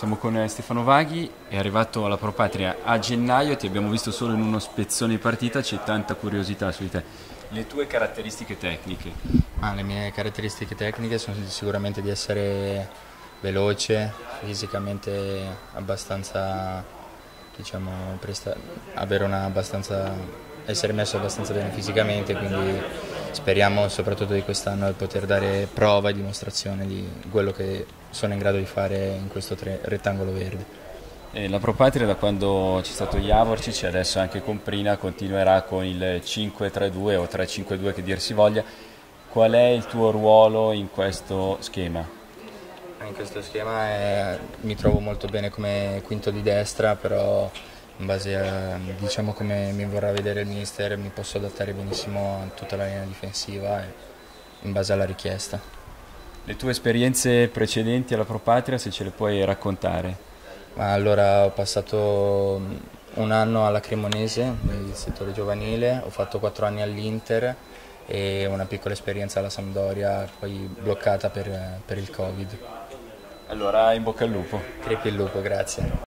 Siamo con Stefano Vaghi, è arrivato alla Pro Patria a gennaio, ti abbiamo visto solo in uno spezzone di partita, c'è tanta curiosità su di te. Le tue caratteristiche tecniche? Le mie caratteristiche tecniche sono sicuramente di essere veloce, fisicamente abbastanza, diciamo, avere essere messo abbastanza bene fisicamente, quindi speriamo soprattutto di quest'anno di poter dare prova e dimostrazione di quello che sono in grado di fare in questo rettangolo verde. La Pro Patria da quando c'è stato Javorcic e adesso anche con Prina continuerà con il 5-3-2 o 3-5-2 che dir si voglia. Qual è il tuo ruolo in questo schema? In questo schema mi trovo molto bene come quinto di destra, però in base a diciamo, come mi vorrà vedere il mister mi posso adattare benissimo a tutta la linea difensiva in base alla richiesta. Le tue esperienze precedenti alla Pro Patria, se ce le puoi raccontare? Ma allora ho passato un anno alla Cremonese nel settore giovanile, ho fatto 4 anni all'Inter e una piccola esperienza alla Sampdoria, poi bloccata per il Covid. Allora, in bocca al lupo. Crepi il lupo, grazie.